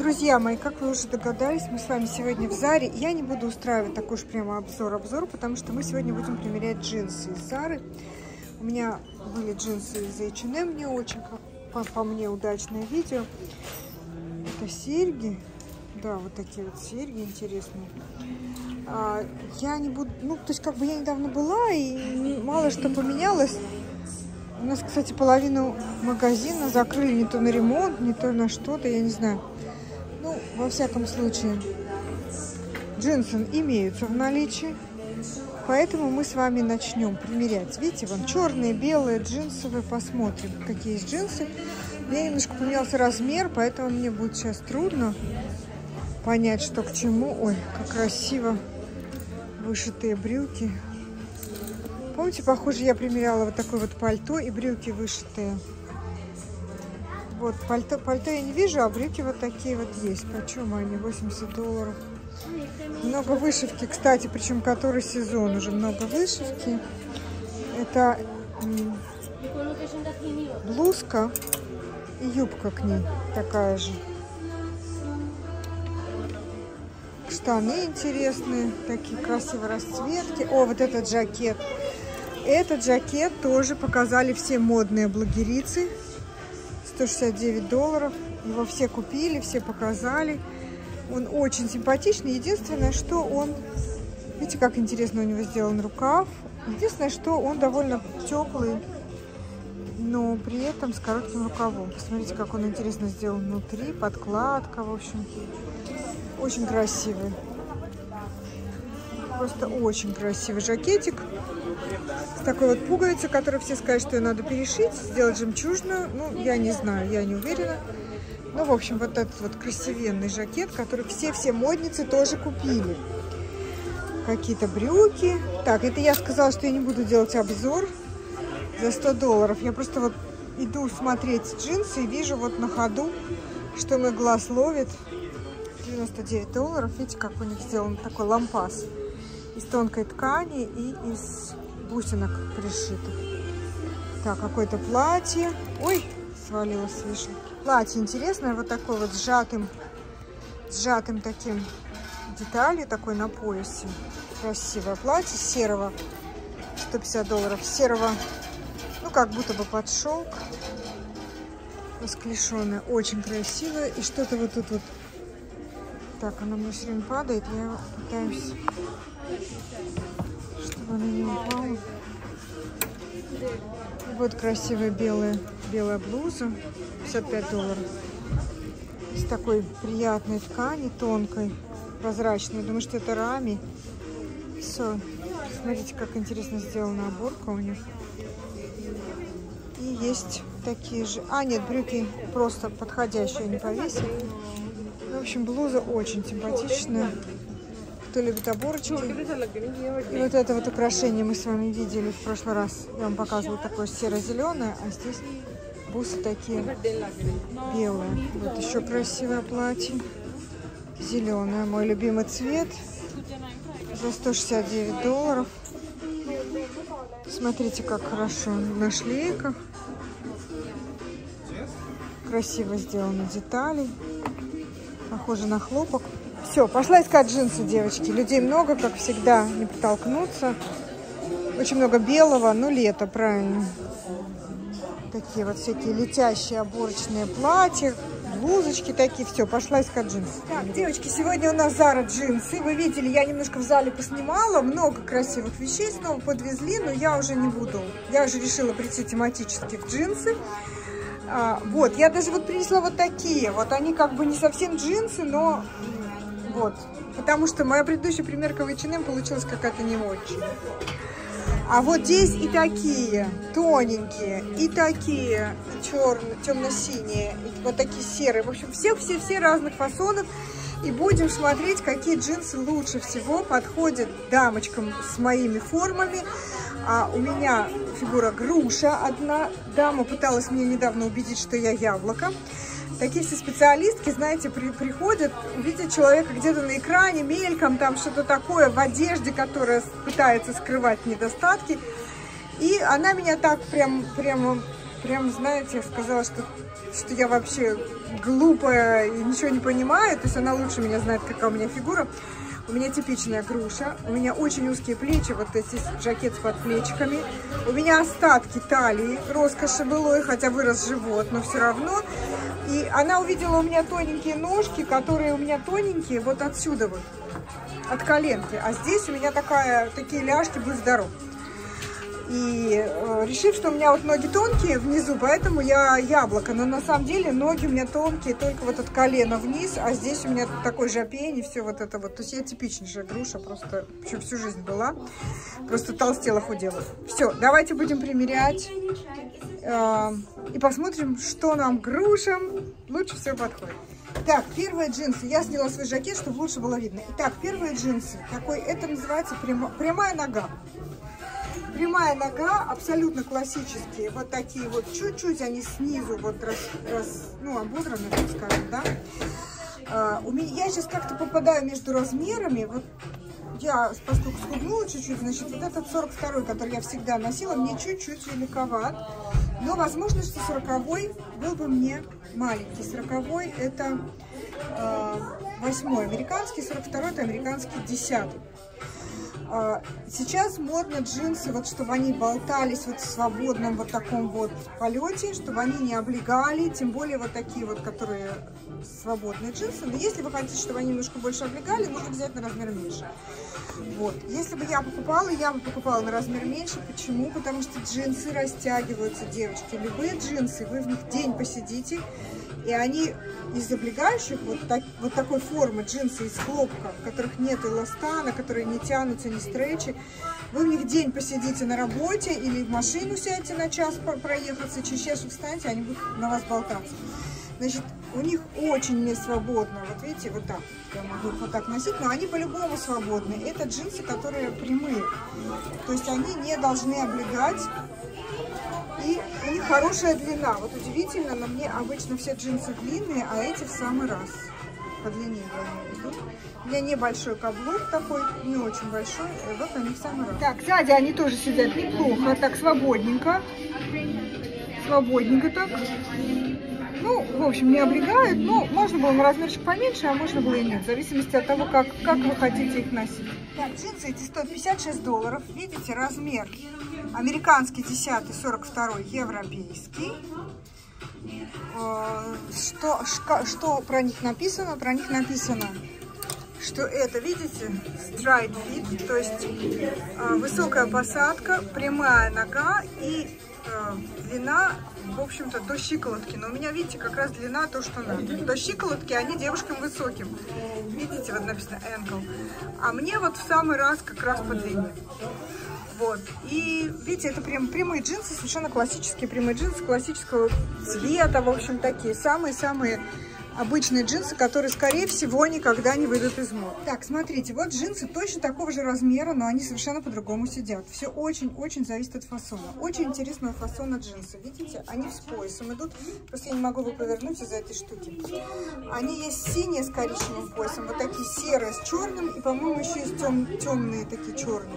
Друзья мои, как вы уже догадались, мы с вами сегодня в Заре. Я не буду устраивать такой уж прямо обзор, потому что мы сегодня будем примерять джинсы из Зары. У меня были джинсы из H&M, не очень, по мне, удачное видео. Это серьги. Да, вот такие вот серьги интересные. Я не буду, то есть как бы я недавно была, и мало что поменялось. У нас, кстати, половину магазина закрыли не то на ремонт, не то на что-то, я не знаю. Ну, во всяком случае, джинсы имеются в наличии, поэтому мы с вами начнем примерять. Видите, вон черные, белые, джинсовые, посмотрим, какие есть джинсы. У меня немножко поменялся размер, поэтому мне будет сейчас трудно понять, что к чему. Ой, как красиво вышитые брюки. Помните, похоже, я примеряла вот такое вот пальто и брюки вышитые. Вот, пальто я не вижу, а брюки вот такие вот есть. Почем они? $80. Много вышивки, кстати, причем который сезон уже много вышивки. Это блузка и юбка к ней такая же. Штаны интересные, такие красивые расцветки. О, вот этот жакет. Этот жакет тоже показали все модные блогерицы. $169. Его все купили, все показали. Он очень симпатичный. Единственное, что он... Видите, как интересно у него сделан рукав. Единственное, что он довольно теплый, но при этом с коротким рукавом. Посмотрите, как он интересно сделан внутри. Подкладка, в общем. Очень красивый. Просто очень красивый жакетик. С такой вот пуговицей, которую все скажут, что ее надо перешить, сделать жемчужную. Ну, я не знаю, я не уверена. Ну, в общем, вот этот вот красивенный жакет, который все модницы тоже купили. Какие-то брюки. Так, это я сказала, что я не буду делать обзор за $100. Я просто вот иду смотреть джинсы и вижу вот на ходу, что мой глаз ловит. $99. Видите, как у них сделан такой лампас. Из тонкой ткани и из бусинок пришитых. Так, какое-то платье. Ой, свалилось с вешалки. Платье интересное, вот такое вот сжатым таким деталью, такой на поясе. Красивое платье серого. $150. Серого, ну, как будто бы под шелк. Расклешенное. Очень красивое. И что-то вот тут вот. Так, оно мне все время падает. Я пытаюсь, чтобы оно не упало. Вот красивая белая блуза. $55. Из такой приятной ткани, тонкой, прозрачной. Думаю, что это рами. Все. Смотрите, как интересно сделана оборка у них. И есть такие же. А, нет, брюки просто подходящие, не повесили. В общем, блуза очень симпатичная. Кто любит оборочки. И вот это вот украшение мы с вами видели в прошлый раз. Я вам показывала такое серо-зеленое, а здесь бусы такие белые. Вот еще красивое платье. Зеленое. Мой любимый цвет. За $169. Смотрите, как хорошо на шлейках. Красиво сделаны детали. Похоже на хлопок. Все, пошла искать джинсы, девочки. Людей много, как всегда, не протолкнуться. Очень много белого, ну лето, правильно. Такие вот всякие летящие оборочные платья, блузочки такие. Все, пошла искать джинсы. Так, девочки, сегодня у нас Зара джинсы. Вы видели, я немножко в зале поснимала. Много красивых вещей снова подвезли, но я уже не буду. Я уже решила прийти тематически в джинсы. Вот, я даже вот принесла вот такие. Вот они как бы не совсем джинсы, но вот. Потому что моя предыдущая примерка в H&M получилась какая-то не очень. А вот здесь и такие тоненькие, и такие черные, темно-синие, вот такие серые. В общем, все разных фасонов. И будем смотреть, какие джинсы лучше всего подходят дамочкам с моими формами. У меня фигура груша. Одна дама пыталась меня недавно убедить, что я яблоко. Такие все специалистки, знаете, приходят, видят человека где-то на экране, мельком, там что-то такое в одежде, которая пытается скрывать недостатки. И она меня так прямо прям, знаете, сказала, что я вообще глупая и ничего не понимаю. То есть она лучше меня знает, какая у меня фигура. У меня типичная груша, у меня очень узкие плечи, вот эти жакет с подплечиками. У меня остатки талии, роскоши былой, хотя вырос живот, но все равно. И она увидела у меня тоненькие ножки, которые у меня тоненькие, вот отсюда вот, от коленки. А здесь у меня такие ляжки, будь здоров. И решив, что у меня вот ноги тонкие внизу, поэтому я яблоко. Но на самом деле ноги у меня тонкие только вот от колена вниз, а здесь у меня такой же опень и все вот это вот. То есть я типичнейшая груша, просто всю жизнь была. Просто толстела, худела. Все, давайте будем примерять и посмотрим, что нам, грушам, лучше всего подходит. Так, первые джинсы. Я сняла свой жакет, чтобы лучше было видно. Итак, первые джинсы. Это называется прямая нога. Прямая нога, абсолютно классические, вот такие вот, чуть-чуть они снизу вот ободраны, так скажем, да. Я сейчас как-то попадаю между размерами, вот я, поскольку схуднула чуть-чуть, значит, вот этот 42-й, который я всегда носила, мне чуть-чуть великоват, но возможно, что 40-й был бы мне маленький. 40-й это 8-й американский, 42-й это американский 10-й. Сейчас модно джинсы, вот чтобы они болтались вот в свободном вот таком вот полете, чтобы они не облегали, тем более вот такие вот, которые свободные джинсы. Но если вы хотите, чтобы они немножко больше облегали, нужно взять на размер меньше. Вот. Если бы я бы покупала на размер меньше. Почему? Потому что джинсы растягиваются, девочки. Любые джинсы, вы в них день посидите, и они из облегающих, вот такой формы джинсы из хлопка, в которых нет эластана, которые не тянутся, не стрейчи, вы в них день посидите на работе или в машину сядете на час проехаться, через час встанете, они будут на вас болтаться. Значит, у них очень не свободно. Вот видите, вот так. Я могу их вот так носить, но они по-любому свободны. Это джинсы, которые прямые. То есть они не должны облегать. И у них хорошая длина. Вот удивительно, но мне обычно все джинсы длинные, а эти в самый раз. По длине я имею в виду. У меня небольшой каблук такой, не очень большой. И вот они в самый раз. Так, сзади они тоже сидят неплохо. Так, свободненько. Свободненько так. Ну, в общем, не облегают, но можно было на размерчик поменьше, а можно было и нет, в зависимости от того, как вы хотите их носить. Так, джинсы эти стоят $56, видите, размер американский 10, 42, европейский. Что про них написано? Про них написано, что это, видите, straight fit, то есть высокая посадка, прямая нога и длина, в общем-то, до щиколотки. Но у меня, видите, как раз длина то, что надо. До щиколотки они девушкам высоким. Видите, вот написано ankle. А мне вот в самый раз как раз по длине. Вот. И, видите, это прям прямые джинсы, совершенно классические прямые джинсы, классического цвета, в общем, такие самые-самые обычные джинсы, которые, скорее всего, никогда не выйдут из моды. Так, смотрите, вот джинсы точно такого же размера, но они совершенно по-другому сидят. Все очень-очень зависит от фасона. Очень интересного фасона джинсы. Видите, они с поясом идут. Просто я не могу его повернуть из-за этой штуки. Они есть синие с коричневым поясом, вот такие серые с черным, и, по-моему, еще есть темные такие черные.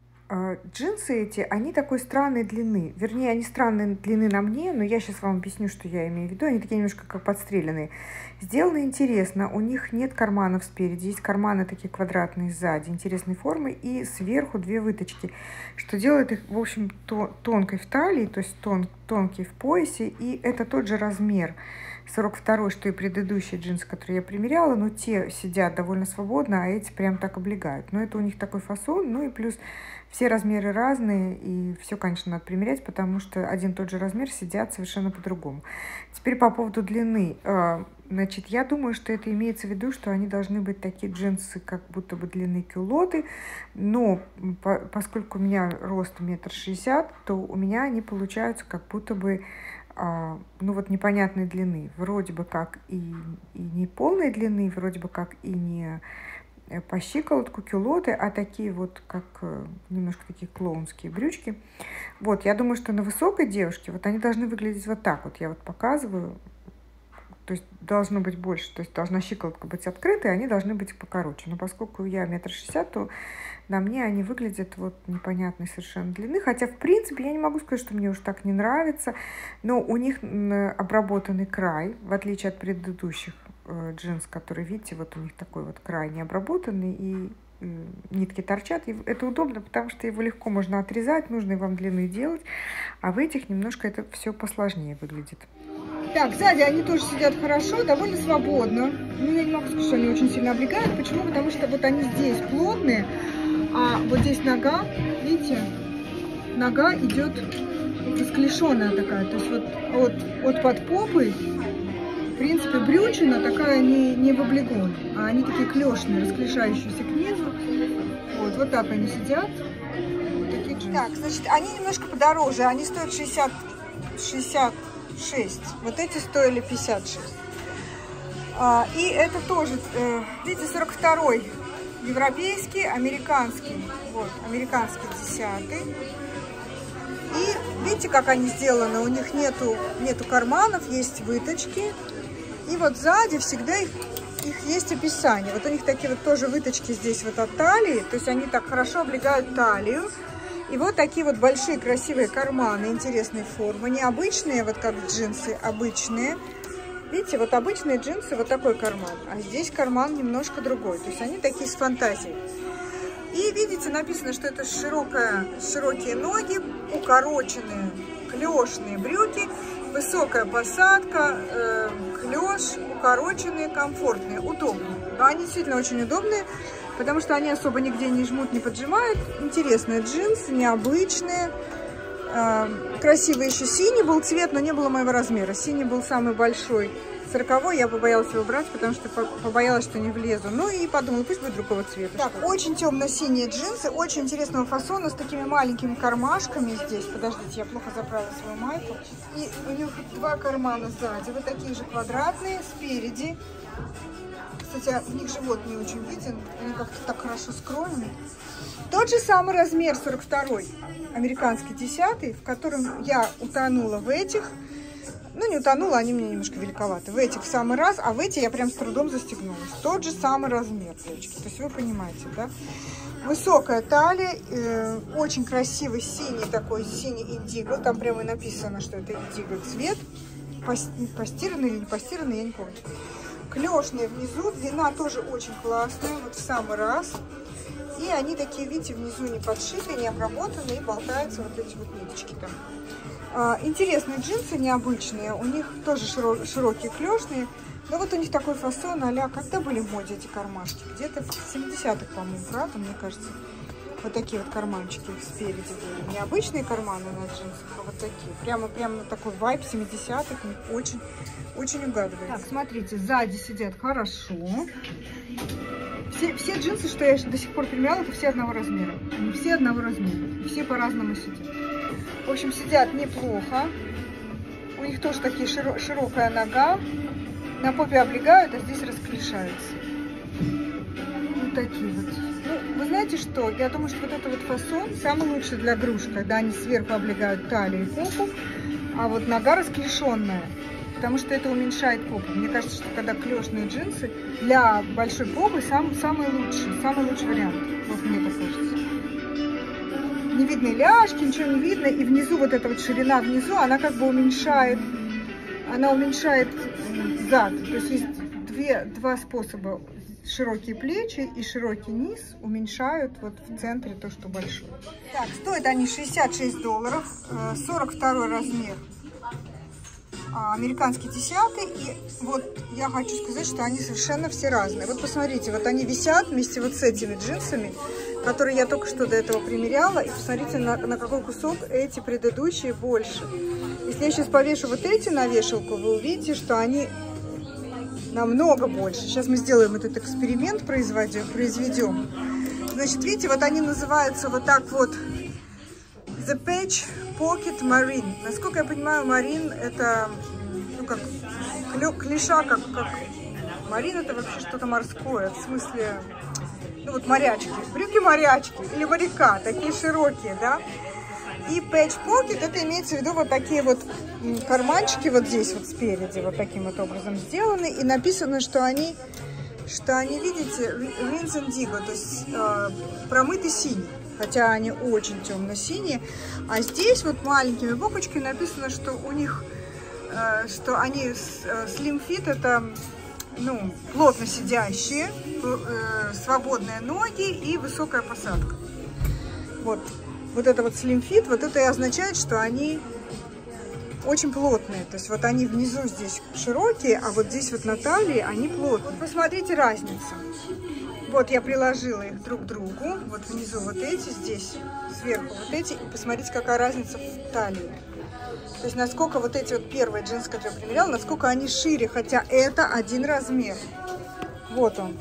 Джинсы эти, они такой странной длины. Вернее, они странной длины на мне, но я сейчас вам объясню, что я имею в виду. Они такие немножко как подстреленные. Сделано интересно. У них нет карманов спереди. Есть карманы такие квадратные сзади, интересной формы. И сверху две выточки, что делает их, в общем, тонкой в талии, то есть тонкий в поясе. И это тот же размер. 42-й, что и предыдущие джинсы, которые я примеряла, но те сидят довольно свободно, а эти прям так облегают. Но это у них такой фасон, ну и плюс все размеры разные, и все, конечно, надо примерять, потому что один и тот же размер сидят совершенно по-другому. Теперь по поводу длины. Значит, я думаю, что это имеется в виду, что они должны быть такие джинсы, как будто бы длины кюлоты, но поскольку у меня рост 1,60 м, то у меня они получаются как будто бы ну вот непонятной длины, вроде бы как и не полной длины, вроде бы как и не по щиколотку кюлоты, а такие вот как немножко такие клоунские брючки. Вот, я думаю, что на высокой девушке вот они должны выглядеть вот так вот. Я вот показываю то есть должно быть больше, то есть должна щиколотка быть открытой, они должны быть покороче. Но поскольку я 1,60 м, то на мне они выглядят вот непонятной совершенно длины. Хотя, в принципе, я не могу сказать, что мне уж так не нравится, но у них обработанный край, в отличие от предыдущих джинс, которые, видите, вот у них такой вот край не обработанный, и нитки торчат. И это удобно, потому что его легко можно отрезать, нужной вам длины делать, а в этих немножко это все посложнее выглядит. Так, сзади они тоже сидят хорошо, довольно свободно. Ну, я не могу сказать, что они очень сильно облегают. Почему? Потому что вот они здесь плотные, а вот здесь нога, видите, нога идет расклешенная такая. То есть вот под попой, в принципе, брючина такая не в облегон, а они такие клешные, расклешающиеся к низу. Вот так они сидят. Вот такие джинсы. Так, значит, они немножко подороже, они стоят 66. Вот эти стоили 56. И это тоже, видите, 42-й европейский, американский. Вот, американский 10-й. И видите, как они сделаны? У них нету карманов, есть выточки. И вот сзади всегда их есть описание. Вот у них такие вот тоже выточки здесь вот от талии. То есть они так хорошо облегают талию. И вот такие вот большие красивые карманы интересной формы. Необычные, вот как джинсы, обычные. Видите, вот обычные джинсы, вот такой карман. А здесь карман немножко другой. То есть они такие с фантазией. И видите, написано, что это широкие ноги, укороченные клешные брюки, высокая посадка, клеш, укороченные, комфортные, удобные. Но они действительно очень удобные, потому что они особо нигде не жмут, не поджимают. Интересные джинсы, необычные. Красивый еще синий был цвет, но не было моего размера. Синий был самый большой. 40-й, я побоялась его брать, потому что побоялась, что не влезу. Ну и подумала, пусть будет другого цвета. Так, очень темно-синие джинсы, очень интересного фасона, с такими маленькими кармашками здесь. Подождите, я плохо заправила свою майку. И у них два кармана сзади, вот такие же квадратные, спереди. Кстати, в них живот не очень виден, они как-то так хорошо скроены. Тот же самый размер, 42-й, американский 10-й, в котором я утонула в этих. Ну, не утонула, они мне немножко великоваты. В этих в самый раз, а в эти я прям с трудом застегнулась. Тот же самый размер, девочки. То есть вы понимаете, да? Высокая талия, очень красивый синий такой, синий индиго. Там прямо и написано, что это индиго цвет. Постиранный или не постиранный, я не помню. Клешные внизу, длина тоже очень классная, вот в самый раз. И они такие, видите, внизу не подшитые, не обработанные, и болтаются вот эти вот ниточки там. Интересные джинсы, необычные, у них тоже широкие клешные, но вот у них такой фасон а-ля, когда были в моде эти кармашки? Где-то в 70-х, по-моему, правда, мне кажется. Вот такие вот карманчики спереди были. Не обычные карманы на джинсах, а вот такие. Прямо такой вайб 70-х, очень угадывается. Так, смотрите, сзади сидят хорошо. Все джинсы, что я до сих пор примеряла, это все одного размера. Они все одного размера, все по-разному сидят. В общем, сидят неплохо. У них тоже такие широкая нога. На попе облегают, а здесь расклешаются. Вот такие вот. Ну, вы знаете что? Я думаю, что вот этот вот фасон самый лучший для груш, когда они сверху облегают талию и попу, а вот нога расклешенная, потому что это уменьшает попу. Мне кажется, что когда клешные джинсы для большой попы самый лучший вариант. Вот мне так кажется. Не видно ляжки, ничего не видно, и внизу вот эта вот ширина внизу, она как бы уменьшает зад. То есть есть два способа. Широкие плечи и широкий низ уменьшают вот в центре то, что большое. Так, стоят они $66, 42 размер, американский 10-й. И вот я хочу сказать, что они совершенно все разные. Вот посмотрите, вот они висят вместе вот с этими джинсами, которые я только что до этого примеряла. И посмотрите, на какой кусок эти предыдущие больше. Если я сейчас повешу вот эти на вешалку, вы увидите, что они намного больше. Сейчас мы сделаем этот эксперимент, произведем. Значит, видите, вот они называются вот так вот The Patch Pocket Marine. Насколько я понимаю, марин это, ну, как клиша, как марин это вообще что-то морское, в смысле, ну вот морячки, брюки морячки или моряка, такие широкие, да. И patch pocket, это имеется в виду вот такие вот карманчики вот здесь вот спереди, вот таким вот образом сделаны. И написано, что они, видите, rinse indigo, то есть промытый синий. Хотя они очень темно-синие. А здесь вот маленькими буквочками написано, что у них, что они slim fit, это, ну, плотно сидящие, свободные ноги и высокая посадка. Вот это вот slim fit, вот это и означает, что они очень плотные. То есть вот они внизу здесь широкие, а вот здесь вот на талии они плотные. Вот посмотрите разницу. Вот я приложила их друг к другу. Вот внизу вот эти, здесь сверху вот эти. И посмотрите, какая разница в талии. То есть насколько вот эти вот первые джинсы, которые я примеряла, насколько они шире. Хотя это один размер. Вот он.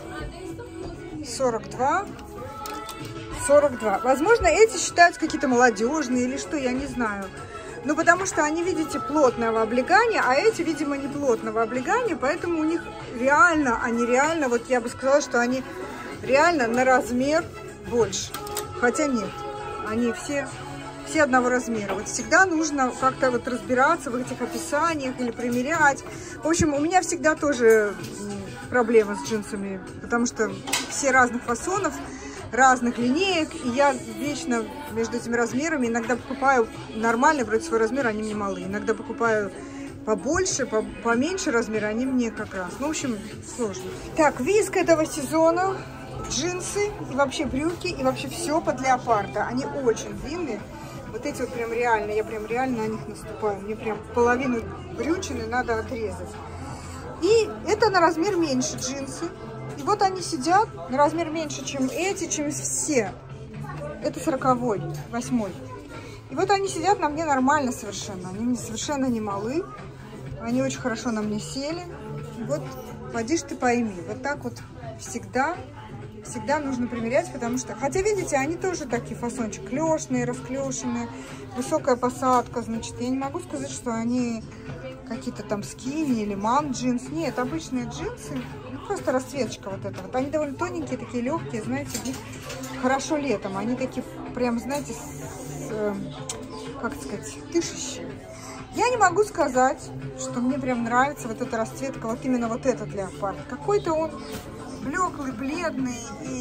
42. 42. Возможно, эти считаются какие-то молодежные или что, я не знаю. Ну, потому что они, видите, плотного облегания, а эти, видимо, не плотного облегания, поэтому у них реально, вот я бы сказала, что они реально на размер больше. Хотя нет, они все одного размера. Вот всегда нужно как-то вот разбираться в этих описаниях или примерять. В общем, у меня всегда тоже проблема с джинсами, потому что все разных фасонов, разных линеек, и я вечно между этими размерами иногда покупаю нормальный, вроде свой размер, они мне малые. Иногда покупаю побольше, поменьше размера, они мне как раз. Ну, в общем, сложно. Так, виск этого сезона, джинсы и вообще брюки, и вообще все под леопарда. Они очень длинные. Вот эти вот прям реально, я прям реально на них наступаю. Мне прям половину брючины надо отрезать. И это на размер меньше джинсы. И вот они сидят на размер меньше, чем эти, чем все. Это 40-й, 8-й. И вот они сидят на мне нормально совершенно. Они мне совершенно не малы. Они очень хорошо на мне сели. И вот, поди ж ты пойми. Вот так вот всегда нужно примерять, потому что... Хотя, видите, они тоже такие фасончик. Клешные, расклешенные. Высокая посадка. Значит, я не могу сказать, что они какие-то там скини или мам джинс. Нет, обычные джинсы. Просто расцветочка вот эта вот. Они довольно тоненькие, такие легкие, знаете, в них хорошо летом. Они такие прям, знаете, как сказать, дышащие. Я не могу сказать, что мне прям нравится вот эта расцветка, вот именно вот этот леопард. Какой-то он блеклый, бледный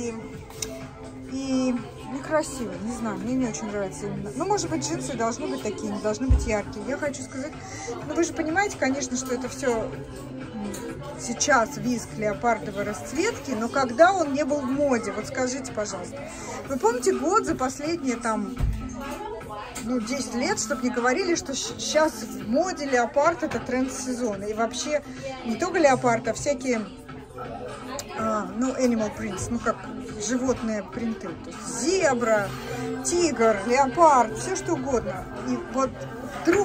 и некрасивый, не знаю, мне не очень нравится именно. Ну, может быть, джинсы должны быть такие, не должны быть яркие. Я хочу сказать, ну, вы же понимаете, конечно, что это все сейчас виск леопардовой расцветки, но когда он не был в моде, вот скажите, пожалуйста. Вы помните год за последние там, ну, 10 лет, чтобы не говорили, что сейчас в моде леопард это тренд сезона. И вообще не только леопард, а всякие, ну, animal prints, ну, как животные принты. То есть зебра, тигр, леопард, все что угодно. И вот вдруг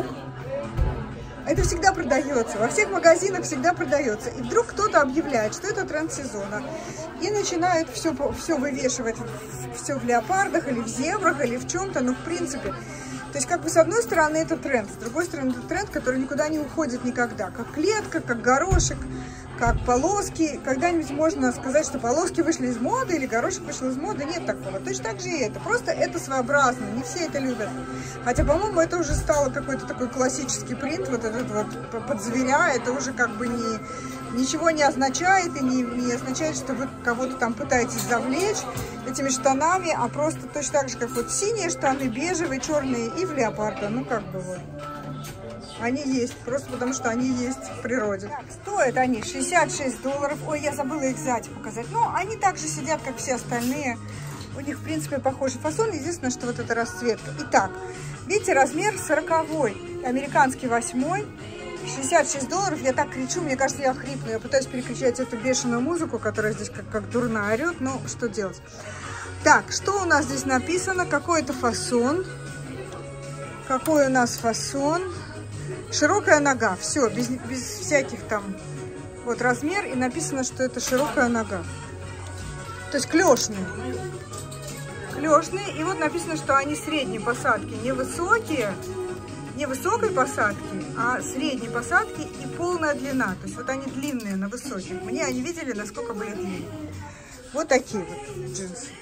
это всегда продается, во всех магазинах всегда продается. И вдруг кто-то объявляет, что это тренд сезона. И начинают все вывешивать, все в леопардах или в зебрах или в чем-то. Ну, в принципе, то есть как бы с одной стороны это тренд, с другой стороны это тренд, который никуда не уходит никогда. Как клетка, как горошек, как полоски. Когда-нибудь можно сказать, что полоски вышли из моды или горошек вышел из моды. Нет такого. Точно так же и это. Просто это своеобразно. Не все это любят. Хотя, по-моему, это уже стало какой-то такой классический принт. Вот этот вот под зверя. Это уже как бы ничего не означает. И не означает, что вы кого-то там пытаетесь завлечь этими штанами. А просто точно так же, как вот синие штаны, бежевые, черные и в леопарда. Ну, как бы вот. Они есть, просто потому что они есть в природе. Так, стоят они $66. Ой, я забыла их сзади показать. Но они также сидят, как все остальные. У них, в принципе, похожий фасон. Единственное, что вот эта расцветка. Итак, видите, размер 40-й, американский 8-й. $66. Я так кричу, мне кажется, я хрипну. Я пытаюсь перекричать эту бешеную музыку, которая здесь как дурная орет. Ну, что делать? Так, что у нас здесь написано? Какой это фасон? Какой у нас фасон? Широкая нога, все, без всяких там, вот размер, и написано, что это широкая нога. То есть клешные. Клешные, и вот написано, что они средней посадки, не высокие, не высокой посадки, а средней посадки и полная длина. То есть вот они длинные на высоких. Мне они видели, насколько были длинные. Вот такие вот джинсы.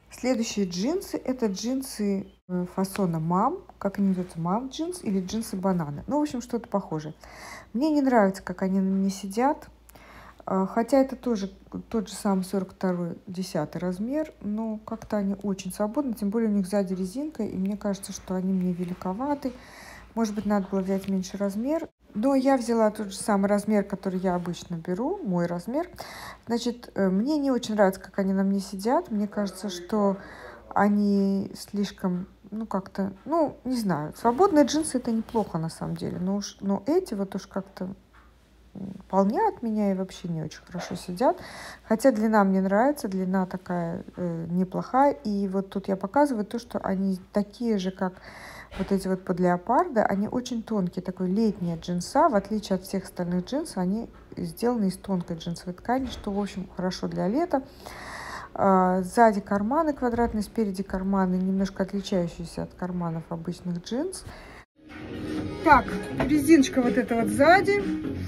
Следующие джинсы, это джинсы фасона мам, как они называются, мам джинс или джинсы бананы. Ну, в общем, что-то похожее. Мне не нравится, как они на мне сидят, хотя это тоже тот же самый 42-й, 10 размер, но как-то они очень свободны, тем более у них сзади резинка, и мне кажется, что они мне великоваты. Может быть, надо было взять меньший размер. Но я взяла тот же самый размер, который я обычно беру, мой размер. Значит, мне не очень нравится, как они на мне сидят. Мне кажется, что они слишком, ну, как-то, ну, не знаю. Свободные джинсы это неплохо на самом деле. Но эти вот уж как-то полняют меня и вообще не очень хорошо сидят. Хотя длина мне нравится, длина такая неплохая. И вот тут я показываю то, что они такие же, как вот эти вот под леопарда, они очень тонкие, такой летняя джинса, в отличие от всех остальных джинсов, они сделаны из тонкой джинсовой ткани, что, в общем, хорошо для лета. Сзади карманы квадратные, спереди карманы, немножко отличающиеся от карманов обычных джинс. Так, резиночка вот эта вот сзади.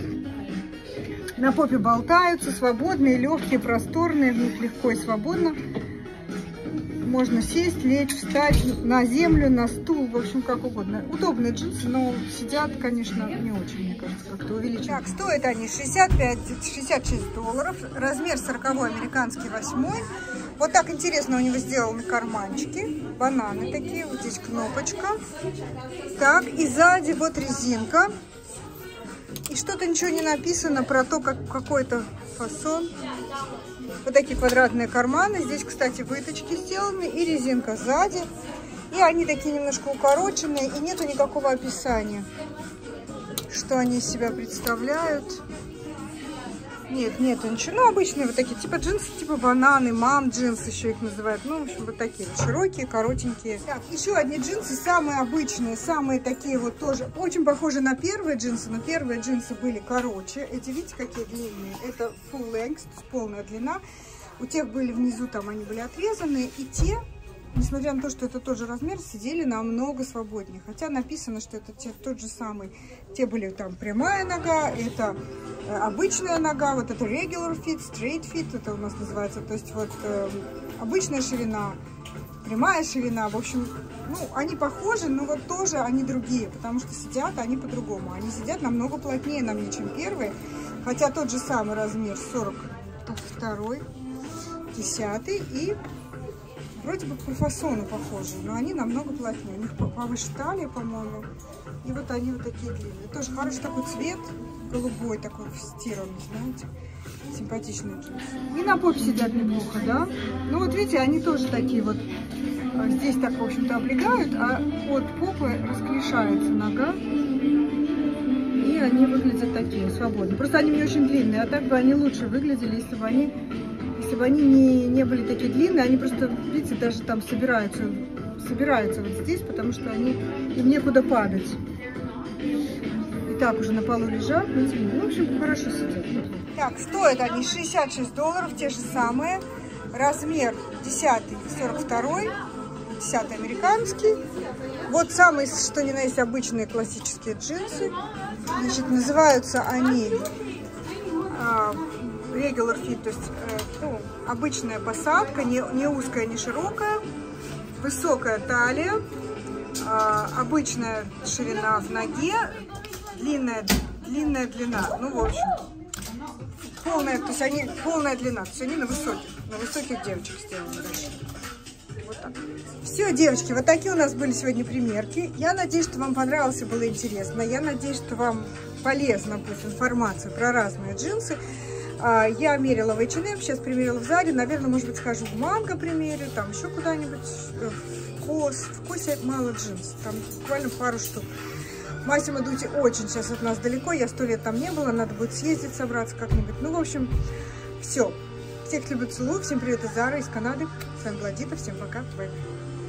На попе болтаются, свободные, легкие, просторные, в них легко и свободно. Можно сесть, лечь, встать на землю, на стул, в общем, как угодно. Удобные джинсы, но сидят, конечно, не очень, мне кажется, как-то увеличены. Так, стоят они $66, размер 40-й, американский 8-й. Вот так интересно у него сделаны карманчики, бананы такие, вот здесь кнопочка. Так, и сзади вот резинка. И что-то ничего не написано про то, как какой-то фасон. Вот такие квадратные карманы. Здесь, кстати, выточки сделаны и резинка сзади. И они такие немножко укороченные, и нету никакого описания, что они из себя представляют. Нет, нету ничего. Ну, обычные вот такие, типа джинсы, типа бананы, мам джинсы еще их называют. Ну, в общем, вот такие вот широкие, коротенькие. Так, еще одни джинсы, самые обычные, самые такие вот тоже, очень похожи на первые джинсы, но первые джинсы были короче. Эти, видите, какие длинные? Это full length, полная длина. У тех были внизу, там они были отрезанные, и те, несмотря на то, что это тот же размер, сидели намного свободнее. Хотя написано, что это тот же самый. Те были там прямая нога, это обычная нога, вот это regular fit, straight fit, это у нас называется. То есть вот обычная ширина, прямая ширина. В общем, ну, они похожи, но вот тоже они другие, потому что сидят они по-другому. Они сидят намного плотнее на мне, чем первые. Хотя тот же самый размер 42-й, 10-й и... Вроде бы по фасону похожи, но они намного плотнее. У них повыше талия, по-моему. И вот они вот такие длинные. Тоже хороший такой цвет, голубой такой, стированный, знаете. Симпатичные джинсы. И на попе сидят неплохо, да? Ну вот видите, они тоже такие вот. Здесь так, в общем-то, облегают, а от попы расклешается нога. И они выглядят такие, свободные. Просто они не очень длинные, а так бы они лучше выглядели, если бы они не были такие длинные. Они просто, видите, даже там собираются вот здесь, потому что им некуда падать. И так уже на полу лежат. Ну, в общем, хорошо сидят. Так, стоят они $66, те же самые. Размер 10-й, 42-й, 10-й американский. Вот самые, что ни на есть, обычные классические джинсы. Значит, называются они regular fit, то есть обычная посадка, не узкая, не широкая, высокая талия, обычная ширина в ноге, длинная длина. Ну, в общем, полная, то есть они полная длина, то есть они на высоких девочек сделаны. Вот так. Все, девочки, вот такие у нас были сегодня примерки. Я надеюсь, что вам понравилось и было интересно. Я надеюсь, что вам полезна будет информация про разные джинсы. Я мерила в H&M, сейчас примерила в Заре. Наверное, может быть, схожу в Манго примерю, там еще куда-нибудь. В Косе мало джинс, там буквально пару штук. Массимо Дути очень сейчас от нас далеко, я 100 лет там не была, надо будет съездить, собраться как-нибудь. Ну, в общем, все. Всех люблю, целую, всем привет из Зары, из Канады. С вами была Дита, всем пока, бай.